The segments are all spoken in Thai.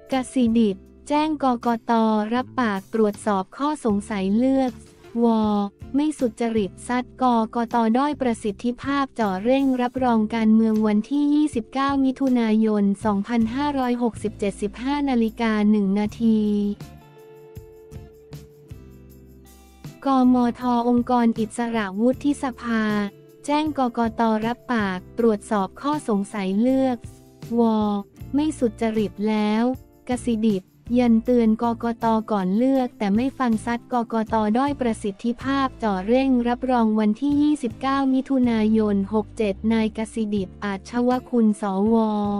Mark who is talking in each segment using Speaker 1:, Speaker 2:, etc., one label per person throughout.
Speaker 1: กสิดิษฐ์แจ้งกกต.รับปากตรวจสอบข้อสงสัยเลือกว.ไม่สุจริตซัดกกต.ด้อยประสิทธิภาพจ่อเร่งรับรองการเมืองวันที่ 29 มิถุนายน 2567 15 นาฬิกา 1 นาที กมท.องค์กรอิสระวุฒิสภาแจ้งกกต.รับปากตรวจสอบข้อสงสัยเลือกว.ไม่สุจริตแล้วกสิดิษฐ์ยันเตือนกกต.ก่อนเลือกแต่ไม่ฟังซัดกกต.ด้อยประสิทธิภาพจ่อเร่งรับรองวันที่ 29 มิถุนายน 67 นายกสิดิษฐ์อาชวคุณสว.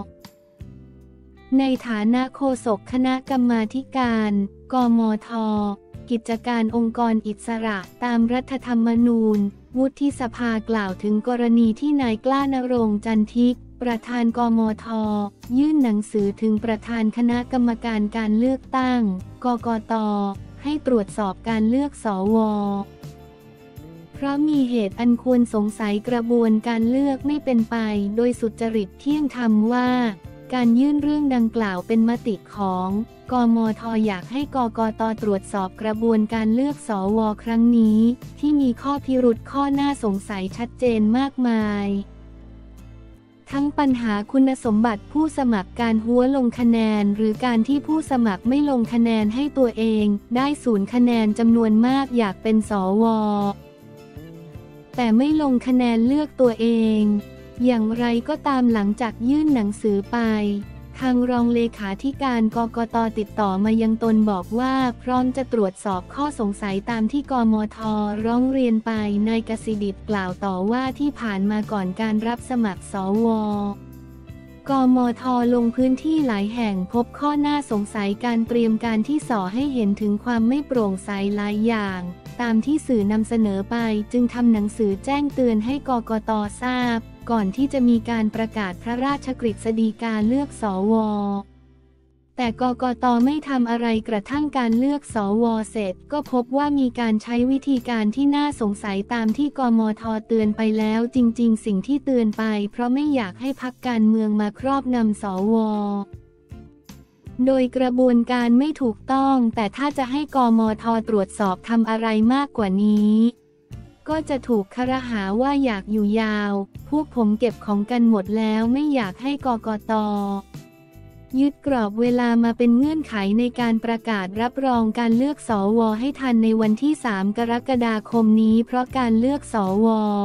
Speaker 1: ในฐานะโฆษกคณะกรรมาธิการกมท.กิจการองค์กรอิสระตามรัฐธรรมนูญวุฒิสภากล่าวถึงกรณีที่นายกล้านรงค์จันทิกประธานกมท.ยื่นหนังสือถึงประธานคณะกรรมการการเลือกตั้งกกต.ให้ตรวจสอบการเลือกสว.เพราะมีเหตุอันควรสงสัยกระบวนการเลือกไม่เป็นไปโดยสุจริตเที่ยงธรรมว่าการยื่นเรื่องดังกล่าวเป็นมติของกมท.อยากให้กกต.ตรวจสอบกระบวนการเลือกสว.ครั้งนี้ที่มีข้อพิรุธข้อน่าสงสัยชัดเจนมากมายทั้งปัญหาคุณสมบัติผู้สมัครการหัวลงคะแนนหรือการที่ผู้สมัครไม่ลงคะแนนให้ตัวเองได้0 คะแนนจำนวนมากอยากเป็นสว.แต่ไม่ลงคะแนนเลือกตัวเองอย่างไรก็ตามหลังจากยื่นหนังสือไปทางรองเลขาธิการกกต.ติดต่อมายังตนบอกว่าพร้อมจะตรวจสอบข้อสงสัยตามที่กมท.ร้องเรียนไปนายกสิดิษฐ์กล่าวต่อว่าที่ผ่านมาก่อนการรับสมัครสว.กมท.ลงพื้นที่หลายแห่งพบข้อน่าสงสัยการเตรียมการที่ส่อให้เห็นถึงความไม่โปร่งใสหลายอย่างตามที่สื่อนำเสนอไปจึงทำหนังสือแจ้งเตือนให้กกต.ทราบก่อนที่จะมีการประกาศพระราชกฤษฎีกาเลือกสว.แต่กกต.ไม่ทำอะไรกระทั่งการเลือกสว.เสร็จก็พบว่ามีการใช้วิธีการที่น่าสงสัยตามที่กมท.เตือนไปแล้วจริงๆสิ่งที่เตือนไปเพราะไม่อยากให้พรรคการเมืองมาครอบงำสว.โดยกระบวนการไม่ถูกต้องแต่ถ้าจะให้กมท.ตรวจสอบทำอะไรมากกว่านี้ก็จะถูกครหาว่าอยากอยู่ยาวพวกผมเก็บของกันหมดแล้วไม่อยากให้กกต.ยึดกรอบเวลามาเป็นเงื่อนไขในการประกาศรับรองการเลือกสว.ให้ทันในวันที่ 3 กรกฎาคมนี้เพราะการเลือกสว.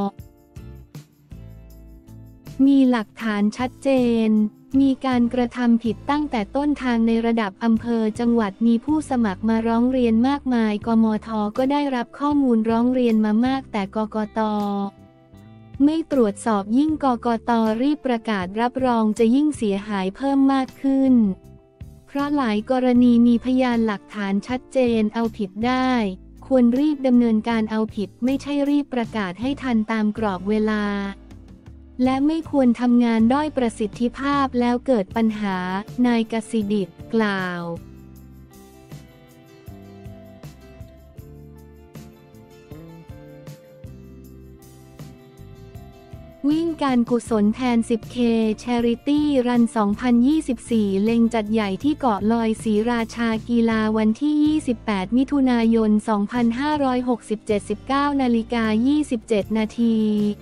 Speaker 1: มีหลักฐานชัดเจนมีการกระทำผิดตั้งแต่ต้นทางในระดับอำเภอจังหวัดมีผู้สมัครมาร้องเรียนมากมายกมท.ก็ได้รับข้อมูลร้องเรียนมามากแต่กกต.ไม่ตรวจสอบยิ่งกกต.รีบประกาศรับรองจะยิ่งเสียหายเพิ่มมากขึ้นเพราะหลายกรณีมีพยานหลักฐานชัดเจนเอาผิดได้ควรรีบดำเนินการเอาผิดไม่ใช่รีบประกาศให้ทันตามกรอบเวลาและไม่ควรทำงานด้อยประสิทธิภาพแล้วเกิดปัญหานายกสิดิษฐ์กล่าววิ่งการกุศลแทน 10K Charity Run 2024 เล็งจัดใหญ่ที่เกาะลอยศรีราชากีฬาวันที่ 28 มิถุนายน 2567 19:27 นาที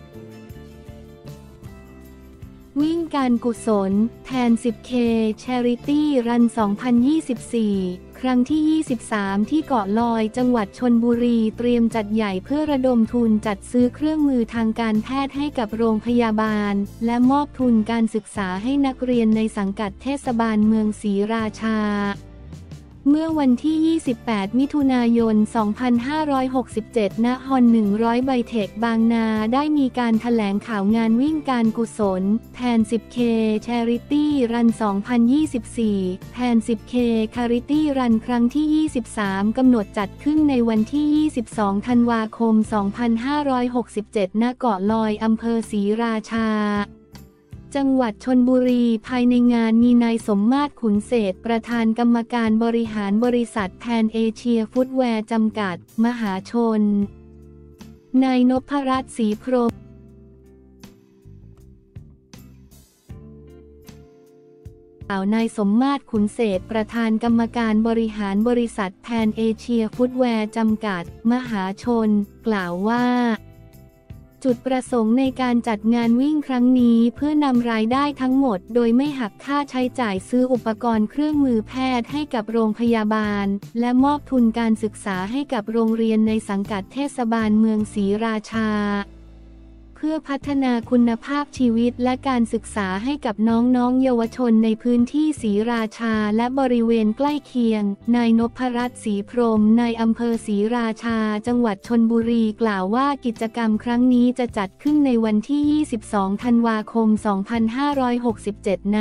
Speaker 1: วิ่งการกุศลแทน 10K Charity Run 2024 ครั้งที่ 23 ที่เกาะลอยจังหวัดชลบุรีเตรียมจัดใหญ่เพื่อระดมทุนจัดซื้อเครื่องมือทางการแพทย์ให้กับโรงพยาบาลและมอบทุนการศึกษาให้นักเรียนในสังกัดเทศบาลเมืองศรีราชาเมื่อวันที่ 28 มิถุนายน 2567 ณ ฮอน 100 ไบเทคบางนาได้มีการแถลงข่าวงานวิ่งการกุศลแทน 10K Charity Run 2024 แทน 10K Charity Run ครั้งที่ 23 กำหนดจัดขึ้นในวันที่ 22 ธันวาคม 2567 ณ เกาะลอยอำเภอศรีราชาจังหวัดชลบุรีภายในงานมีนายสมมาตรขุนเศษประธานกรรมการบริหารบริษัทแพนเอเชียฟุตแวร์จำกัดมหาชนนายนพรัตน์ศรีพรหมล่าวนายสมมาตรขุนเศรษฐ์ประธานกรรมการบริหารบริษัทแพนเอเชียฟุตแวร์จำกัดมหาชนกล่าวว่าจุดประสงค์ในการจัดงานวิ่งครั้งนี้เพื่อนำรายได้ทั้งหมดโดยไม่หักค่าใช้จ่ายซื้ออุปกรณ์เครื่องมือแพทย์ให้กับโรงพยาบาลและมอบทุนการศึกษาให้กับโรงเรียนในสังกัดเทศบาลเมืองศรีราชาเพื่อพัฒนาคุณภาพชีวิตและการศึกษาให้กับน้องๆเยาวชนในพื้นที่ศรีราชาและบริเวณใกล้เคียงนายนพรัตน์ศรีพรหมนายอำเภอศรีราชาจังหวัดชลบุรีกล่าวว่ากิจกรรมครั้งนี้จะจัดขึ้นในวันที่ 22 ธันวาคม 2567 ณ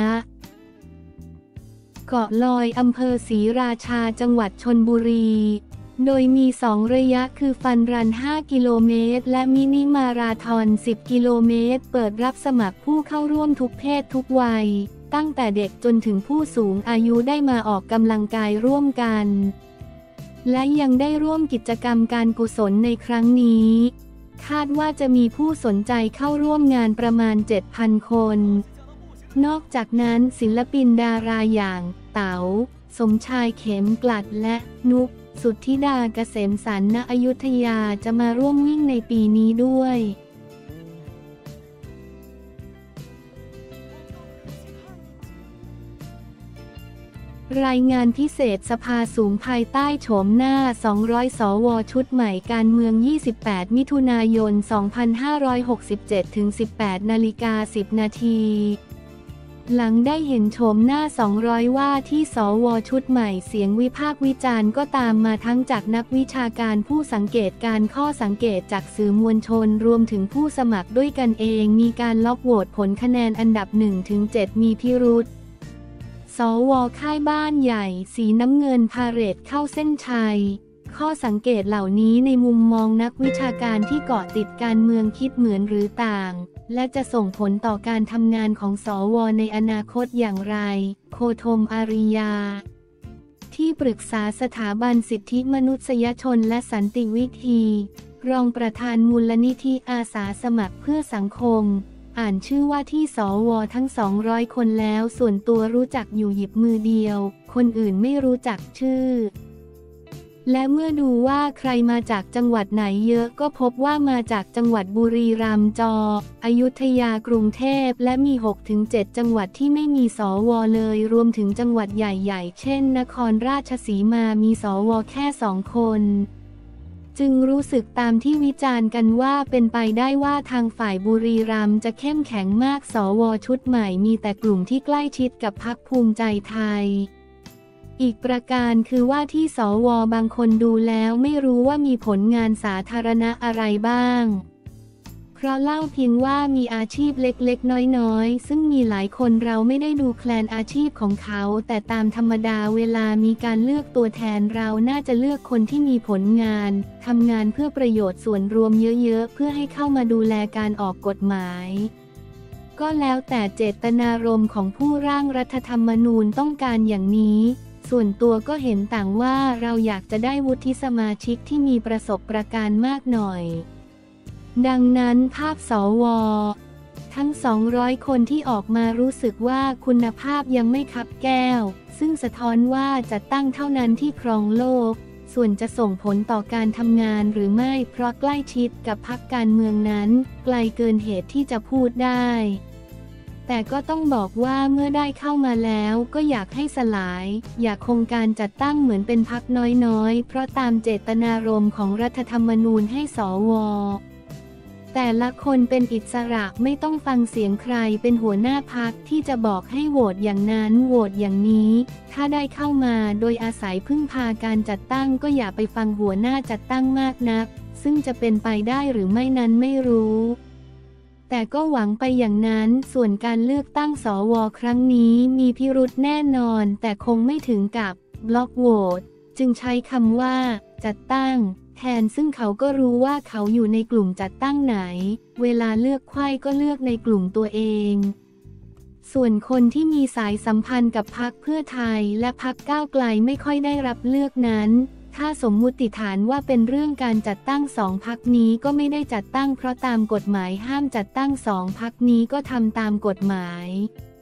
Speaker 1: เกาะลอยอำเภอศรีราชาจังหวัดชลบุรีโดยมี2ระยะคือฟันรัน5 กิโลเมตรและมินิมาราธอน10 กิโลเมตรเปิดรับสมัครผู้เข้าร่วมทุกเพศทุกวัยตั้งแต่เด็กจนถึงผู้สูงอายุได้มาออกกำลังกายร่วมกันและยังได้ร่วมกิจกรรมการกุศลในครั้งนี้คาดว่าจะมีผู้สนใจเข้าร่วมงานประมาณ 7,000 คนนอกจากนั้นศิลปินดาราอย่างเต๋าสมชายเข็มกลัดและนุกสุทธิดาเกษมสันต์ ณ อยุธยาจะมาร่วมวิ่งในปีนี้ด้วยรายงานพิเศษสภาสูงภายใต้โฉมหน้า200 สว.ชุดใหม่การเมือง 28 มิถุนายน 2567 ถึง 18:10 นาทีหลังได้เห็นโฉมหน้า200ว่าที่สว.ชุดใหม่เสียงวิพากษ์วิจารณ์ก็ตามมาทั้งจากนักวิชาการผู้สังเกตการข้อสังเกตจากสื่อมวลชนรวมถึงผู้สมัครด้วยกันเองมีการล็อกโหวตผลคะแนนอันดับ 1-7 มีพิรุธสว.ค่ายบ้านใหญ่สีน้ำเงินพาเหรดเข้าเส้นชัยข้อสังเกตเหล่านี้ในมุมมองนักวิชาการที่เกาะติดการเมืองคิดเหมือนหรือต่างและจะส่งผลต่อการทำงานของสว.ในอนาคตอย่างไรโคธมอาริยาที่ปรึกษาสถาบันสิทธิมนุษยชนและสันติวิธีรองประธานมูลนิธิอาสาสมัครเพื่อสังคมอ่านชื่อว่าที่สว.ทั้ง200 คนแล้วส่วนตัวรู้จักอยู่หยิบมือเดียวคนอื่นไม่รู้จักชื่อและเมื่อดูว่าใครมาจากจังหวัดไหนเยอะก็พบว่ามาจากจังหวัดบุรีรัมย์อยุธยากรุงเทพและมี 6-7 จังหวัดที่ไม่มีสว.เลยรวมถึงจังหวัดใหญ่ๆเช่นนครราชสีมามีสว.แค่2 คนจึงรู้สึกตามที่วิจารณ์กันว่าเป็นไปได้ว่าทางฝ่ายบุรีรัมย์จะเข้มแข็งมากสว.ชุดใหม่มีแต่กลุ่มที่ใกล้ชิดกับพรรคภูมิใจไทยอีกประการคือว่าที่สว.บางคนดูแล้วไม่รู้ว่ามีผลงานสาธารณะอะไรบ้างเพราะเล่าเพียงว่ามีอาชีพเล็กๆน้อยๆซึ่งมีหลายคนเราไม่ได้ดูแคลนอาชีพของเขาแต่ตามธรรมดาเวลามีการเลือกตัวแทนเราน่าจะเลือกคนที่มีผลงานทำงานเพื่อประโยชน์ส่วนรวมเยอะๆเพื่อให้เข้ามาดูแลการออกกฎหมายก็แล้วแต่เจตนารมณ์ของผู้ร่างรัฐธรรมนูญต้องการอย่างนี้ส่วนตัวก็เห็นต่างว่าเราอยากจะได้วุฒิสมาชิกที่มีประสบการณ์มากหน่อยดังนั้นภาพสว.ทั้ง200 คนที่ออกมารู้สึกว่าคุณภาพยังไม่คับแก้วซึ่งสะท้อนว่าจะตั้งเท่านั้นที่ครองโลกส่วนจะส่งผลต่อการทำงานหรือไม่เพราะใกล้ชิดกับพรรคการเมืองนั้นไกลเกินเหตุที่จะพูดได้แต่ก็ต้องบอกว่าเมื่อได้เข้ามาแล้วก็อยากให้สลายอยากคงการจัดตั้งเหมือนเป็นพรรคน้อยๆเพราะตามเจตนารมณ์ของรัฐธรรมนูญให้สว.แต่ละคนเป็นอิสระไม่ต้องฟังเสียงใครเป็นหัวหน้าพรรคที่จะบอกให้โหวตอย่างนั้นโหวตอย่างนี้ถ้าได้เข้ามาโดยอาศัยพึ่งพาการจัดตั้งก็อย่าไปฟังหัวหน้าจัดตั้งมากนักซึ่งจะเป็นไปได้หรือไม่นั้นไม่รู้แต่ก็หวังไปอย่างนั้นส่วนการเลือกตั้งสว.ครั้งนี้มีพิรุธแน่นอนแต่คงไม่ถึงกับบล็อกโหวตจึงใช้คำว่าจัดตั้งแทนซึ่งเขาก็รู้ว่าเขาอยู่ในกลุ่มจัดตั้งไหนเวลาเลือกไขว้ก็เลือกในกลุ่มตัวเองส่วนคนที่มีสายสัมพันธ์กับพรรคเพื่อไทยและพรรคก้าวไกลไม่ค่อยได้รับเลือกนั้นถ้าสมมุติฐานว่าเป็นเรื่องการจัดตั้ง2 พรรคนี้ก็ไม่ได้จัดตั้งเพราะตามกฎหมายห้ามจัดตั้ง2 พรรคนี้ก็ทำตามกฎหมาย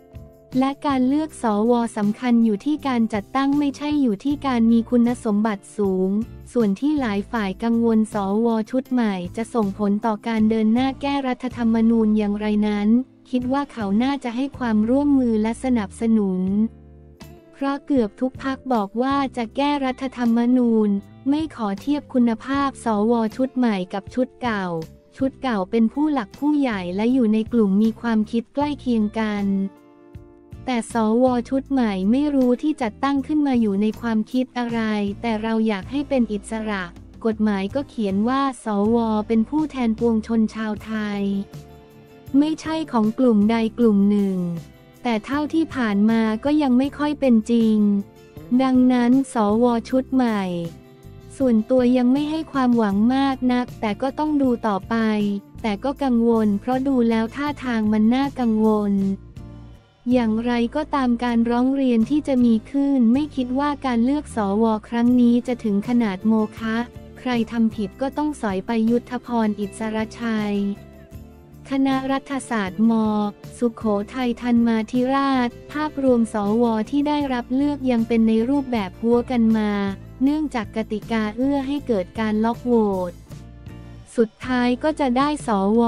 Speaker 1: และการเลือกสวสำคัญอยู่ที่การจัดตั้งไม่ใช่อยู่ที่การมีคุณสมบัติสูงส่วนที่หลายฝ่ายกังวลสวชุดใหม่จะส่งผลต่อการเดินหน้าแก้รัฐธรรมนูญอย่างไรนั้นคิดว่าเขาน่าจะให้ความร่วมมือและสนับสนุนเพราะเกือบทุกพรรคบอกว่าจะแก้รัฐธรรมนูญไม่ขอเทียบคุณภาพสวชุดใหม่กับชุดเก่าเป็นผู้หลักผู้ใหญ่และอยู่ในกลุ่มมีความคิดใกล้เคียงกันแต่สวชุดใหม่ไม่รู้ที่จัดตั้งขึ้นมาอยู่ในความคิดอะไรแต่เราอยากให้เป็นอิสระกฎหมายก็เขียนว่าสวเป็นผู้แทนปวงชนชาวไทยไม่ใช่ของกลุ่มใดกลุ่มหนึ่งแต่เท่าที่ผ่านมาก็ยังไม่ค่อยเป็นจริงดังนั้นสวชุดใหม่ส่วนตัวยังไม่ให้ความหวังมากนักแต่ก็ต้องดูต่อไปแต่ก็กังวลเพราะดูแล้วท่าทางมันน่ากังวลอย่างไรก็ตามการร้องเรียนที่จะมีขึ้นไม่คิดว่าการเลือกสวครั้งนี้จะถึงขนาดโมฆะใครทำผิดก็ต้องสอยไปยุทธพรอิสรชัยคณะรัฐศาสตร์ม.สุโขทัยธรรมาธิราชภาพรวมสวที่ได้รับเลือกยังเป็นในรูปแบบหัวกันมาเนื่องจากกติกาเอื้อให้เกิดการล็อกโหวตสุดท้ายก็จะได้สว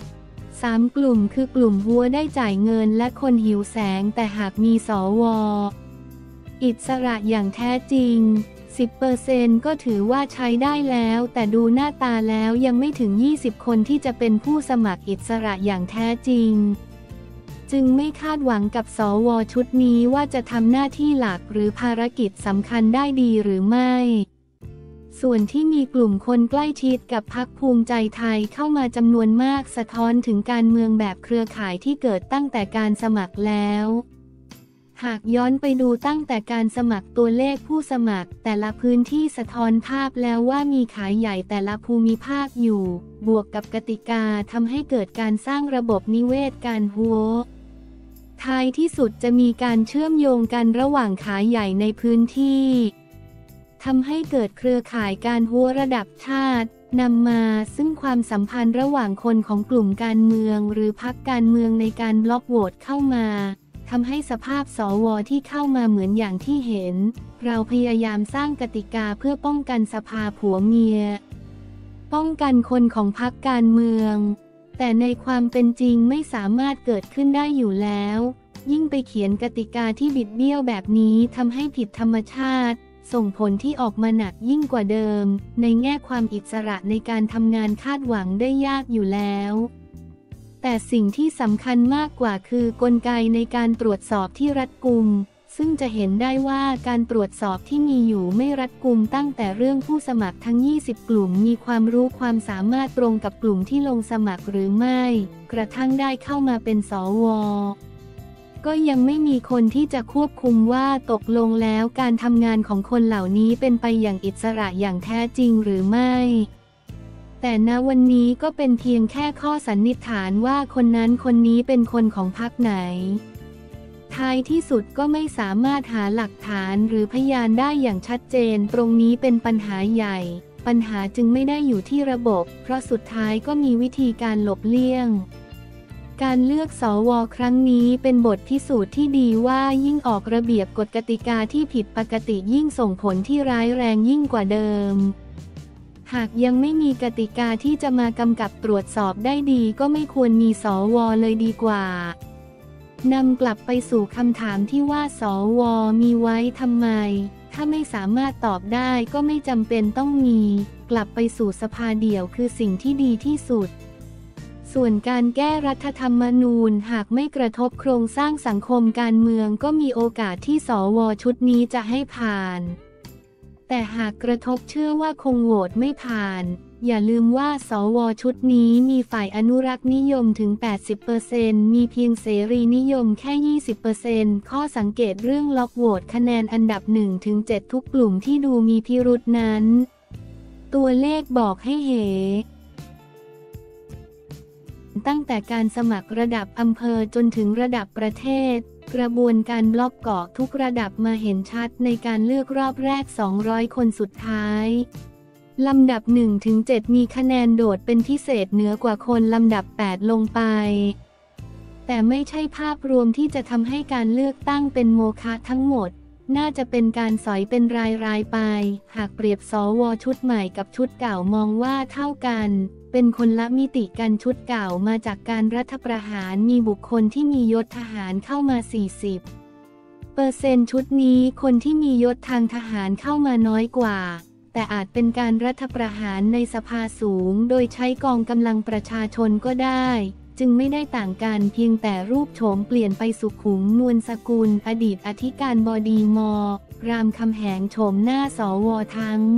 Speaker 1: 3 กลุ่มคือกลุ่มหัวได้จ่ายเงินและคนหิวแสงแต่หากมีสวอิสระอย่างแท้จริง 10% ก็ถือว่าใช้ได้แล้วแต่ดูหน้าตาแล้วยังไม่ถึง20คนที่จะเป็นผู้สมัครอิสระอย่างแท้จริงจึงไม่คาดหวังกับสวชุดนี้ว่าจะทำหน้าที่หลักหรือภารกิจสำคัญได้ดีหรือไม่ส่วนที่มีกลุ่มคนใกล้ชิดกับพรรคภูมิใจไทยเข้ามาจำนวนมากสะท้อนถึงการเมืองแบบเครือข่ายที่เกิดตั้งแต่การสมัครแล้วหากย้อนไปดูตั้งแต่การสมัครตัวเลขผู้สมัครแต่ละพื้นที่สะท้อนภาพแล้วว่ามีขายใหญ่แต่ละภูมิภาคอยู่บวกกับกติกาทำให้เกิดการสร้างระบบนิเวศการหัวท้ายที่สุดจะมีการเชื่อมโยงกันระหว่างขายใหญ่ในพื้นที่ทำให้เกิดเครือข่ายการหัวระดับชาตินำมาซึ่งความสัมพันธ์ระหว่างคนของกลุ่มการเมืองหรือพรรคการเมืองในการบล็อกโหวตเข้ามาทำให้สภาพสวที่เข้ามาเหมือนอย่างที่เห็นเราพยายามสร้างกติกาเพื่อป้องกันสภาผัวเมียป้องกันคนของพรรคการเมืองแต่ในความเป็นจริงไม่สามารถเกิดขึ้นได้อยู่แล้วยิ่งไปเขียนกติกาที่บิดเบี้ยวแบบนี้ทำให้ผิดธรรมชาติส่งผลที่ออกมาหนักยิ่งกว่าเดิมในแง่ความอิสระในการทำงานคาดหวังได้ยากอยู่แล้วแต่สิ่งที่สำคัญมากกว่าคือกลไกในการตรวจสอบที่รัดกุมซึ่งจะเห็นได้ว่าการตรวจสอบที่มีอยู่ไม่รัดกุมตั้งแต่เรื่องผู้สมัครทั้ง20กลุ่มมีความรู้ความสามารถตรงกับกลุ่มที่ลงสมัครหรือไม่กระทั่งได้เข้ามาเป็นสวก็ยังไม่มีคนที่จะควบคุมว่าตกลงแล้วการทำงานของคนเหล่านี้เป็นไปอย่างอิสระอย่างแท้จริงหรือไม่แต่ณวันนี้ก็เป็นเพียงแค่ข้อสันนิษฐานว่าคนนั้นคนนี้เป็นคนของพรรคไหนท้ายที่สุดก็ไม่สามารถหาหลักฐานหรือพยานได้อย่างชัดเจนตรงนี้เป็นปัญหาใหญ่ปัญหาจึงไม่ได้อยู่ที่ระบบเพราะสุดท้ายก็มีวิธีการหลบเลี่ยงการเลือกสวครั้งนี้เป็นบทพิสูจน์ที่ดีว่ายิ่งออกระเบียบกฎกติกาที่ผิดปกติยิ่งส่งผลที่ร้ายแรงยิ่งกว่าเดิมหากยังไม่มีกติกาที่จะมากำกับตรวจสอบได้ดีก็ไม่ควรมีสวเลยดีกว่านำกลับไปสู่คำถามที่ว่าสวมีไว้ทำไมถ้าไม่สามารถตอบได้ก็ไม่จำเป็นต้องมีกลับไปสู่สภาเดี่ยวคือสิ่งที่ดีที่สุดส่วนการแก้รัฐธรรมนูญหากไม่กระทบโครงสร้างสังคมการเมืองก็มีโอกาสที่สวชุดนี้จะให้ผ่านแต่หากกระทบเชื่อว่าคงโหวตไม่ผ่านอย่าลืมว่าสวชุดนี้มีฝ่ายอนุรักษ์นิยมถึง 80% มีเพียงเสรีนิยมแค่ 20% ข้อสังเกตเรื่องล็อกโหวตคะแนนอันดับ 1-7 ทุกกลุ่มที่ดูมีพิรุธนั้นตัวเลขบอกให้เหตั้งแต่การสมัครระดับอำเภอจนถึงระดับประเทศกระบวนการบล็อกเกาะทุกระดับมาเห็นชัดในการเลือกรอบแรก200คนสุดท้ายลำดับ 1-7 มีคะแนนโดดเป็นพิเศษเหนือกว่าคนลำดับ 8 ลงไปแต่ไม่ใช่ภาพรวมที่จะทำให้การเลือกตั้งเป็นโมฆะทั้งหมดน่าจะเป็นการสอยเป็นรายไปหากเปรียบสวชุดใหม่กับชุดเก่ามองว่าเท่ากันเป็นคนละมิติกันชุดเก่ามาจากการรัฐประหารมีบุคคลที่มียศทหารเข้ามา40%ชุดนี้คนที่มียศทางทหารเข้ามาน้อยกว่าแต่อาจเป็นการรัฐประหารในสภาสูงโดยใช้กองกำลังประชาชนก็ได้จึงไม่ได้ต่างกันเพียงแต่รูปโฉมเปลี่ยนไปสุขุมนวลสกุลอดีตอธิการบดีม.รามคำแหงโฉมหน้าสวทั้ง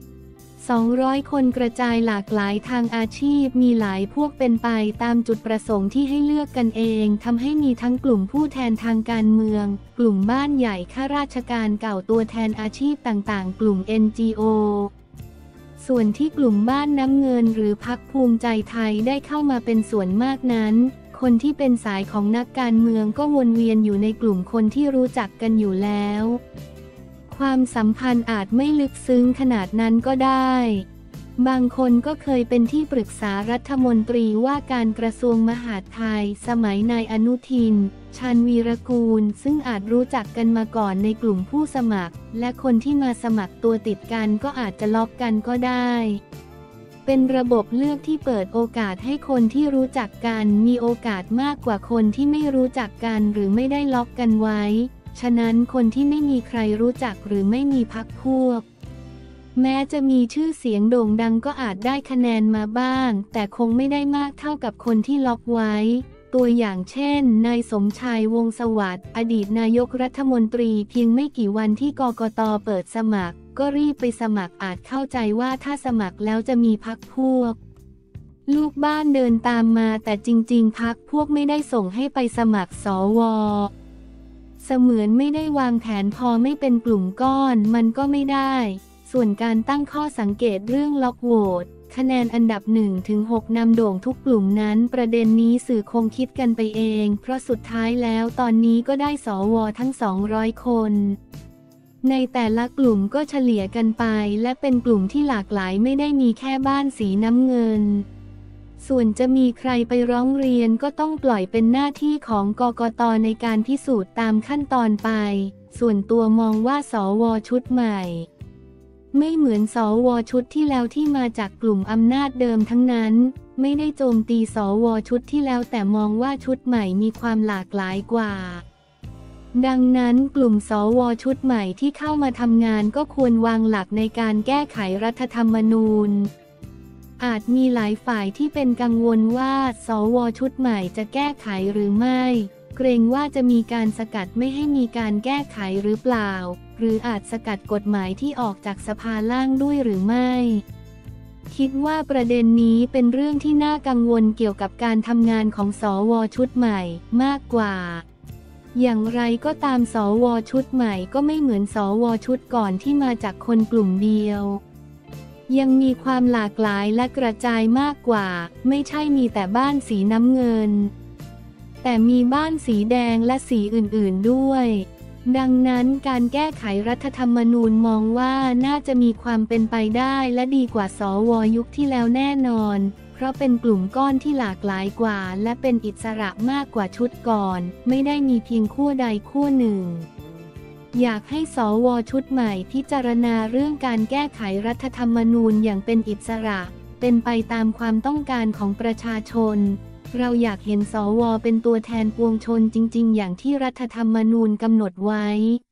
Speaker 1: 200 คนกระจายหลากหลายทางอาชีพมีหลายพวกเป็นไปตามจุดประสงค์ที่ให้เลือกกันเองทำให้มีทั้งกลุ่มผู้แทนทางการเมืองกลุ่มบ้านใหญ่ข้าราชการเก่าตัวแทนอาชีพต่างๆกลุ่ม NGO ส่วนที่กลุ่มบ้านน้ำเงินหรือพรรคภูมิใจไทยได้เข้ามาเป็นส่วนมากนั้นคนที่เป็นสายของนักการเมืองก็วนเวียนอยู่ในกลุ่มคนที่รู้จักกันอยู่แล้วความสัมพันธ์อาจไม่ลึกซึ้งขนาดนั้นก็ได้บางคนก็เคยเป็นที่ปรึกษารัฐมนตรีว่าการกระทรวงมหาดไทยสมัยนายอนุทินชาญวีรกูลซึ่งอาจรู้จักกันมาก่อนในกลุ่มผู้สมัครและคนที่มาสมัครตัวติดกันก็อาจจะล็อกกันก็ได้เป็นระบบเลือกที่เปิดโอกาสให้คนที่รู้จักกันมีโอกาสมากกว่าคนที่ไม่รู้จักกันหรือไม่ได้ล็อกกันไว้ฉะนั้นคนที่ไม่มีใครรู้จักหรือไม่มีพรรคพวกแม้จะมีชื่อเสียงโด่งดังก็อาจได้คะแนนมาบ้างแต่คงไม่ได้มากเท่ากับคนที่ล็อกไว้ตัวอย่างเช่นนายสมชายวงศ์สวัสดิ์อดีตนายกรัฐมนตรีเพียงไม่กี่วันที่กกต.เปิดสมัครก็รีบไปสมัครอาจเข้าใจว่าถ้าสมัครแล้วจะมีพรรคพวกลูกบ้านเดินตามมาแต่จริงๆพรรคพวกไม่ได้ส่งให้ไปสมัครสว.เสมือนไม่ได้วางแผนพอไม่เป็นกลุ่มก้อนมันก็ไม่ได้ส่วนการตั้งข้อสังเกตเรื่องล็อกโหวตคะแนนอันดับ 1-6 นำโด่งทุกกลุ่มนั้นประเด็นนี้สื่อคงคิดกันไปเองเพราะสุดท้ายแล้วตอนนี้ก็ได้สวทั้ง200 คนในแต่ละกลุ่มก็เฉลี่ยกันไปและเป็นกลุ่มที่หลากหลายไม่ได้มีแค่บ้านสีน้ำเงินส่วนจะมีใครไปร้องเรียนก็ต้องปล่อยเป็นหน้าที่ของกกต.ในการพิสูจน์ตามขั้นตอนไปส่วนตัวมองว่าสวชุดใหม่ไม่เหมือนสวชุดที่แล้วที่มาจากกลุ่มอำนาจเดิมทั้งนั้นไม่ได้โจมตีสวชุดที่แล้วแต่มองว่าชุดใหม่มีความหลากหลายกว่าดังนั้นกลุ่มสวชุดใหม่ที่เข้ามาทำงานก็ควรวางหลักในการแก้ไขรัฐธรรมนูญอาจมีหลายฝ่ายที่เป็นกังวลว่าสวชุดใหม่จะแก้ไขหรือไม่เกรงว่าจะมีการสกัดไม่ให้มีการแก้ไขหรือเปล่าหรืออาจสกัดกฎหมายที่ออกจากสภาล่างด้วยหรือไม่คิดว่าประเด็นนี้เป็นเรื่องที่น่ากังวลเกี่ยวกับการทำงานของสวชุดใหม่มากกว่าอย่างไรก็ตามสวชุดใหม่ก็ไม่เหมือนสวชุดก่อนที่มาจากคนกลุ่มเดียวยังมีความหลากหลายและกระจายมากกว่าไม่ใช่มีแต่บ้านสีน้ำเงินแต่มีบ้านสีแดงและสีอื่นๆด้วยดังนั้นการแก้ไขรัฐธรรมนูญมองว่าน่าจะมีความเป็นไปได้และดีกว่าสวยุคที่แล้วแน่นอนเพราะเป็นกลุ่มก้อนที่หลากหลายกว่าและเป็นอิสระมากกว่าชุดก่อนไม่ได้มีเพียงขั้วใดขั้วหนึ่งอยากให้สวชุดใหม่พิจารณาเรื่องการแก้ไขรัฐธรรมนูญอย่างเป็นอิสระเป็นไปตามความต้องการของประชาชนเราอยากเห็นสวเป็นตัวแทนปวงชนจริงๆอย่างที่รัฐธรรมนูญกำหนดไว้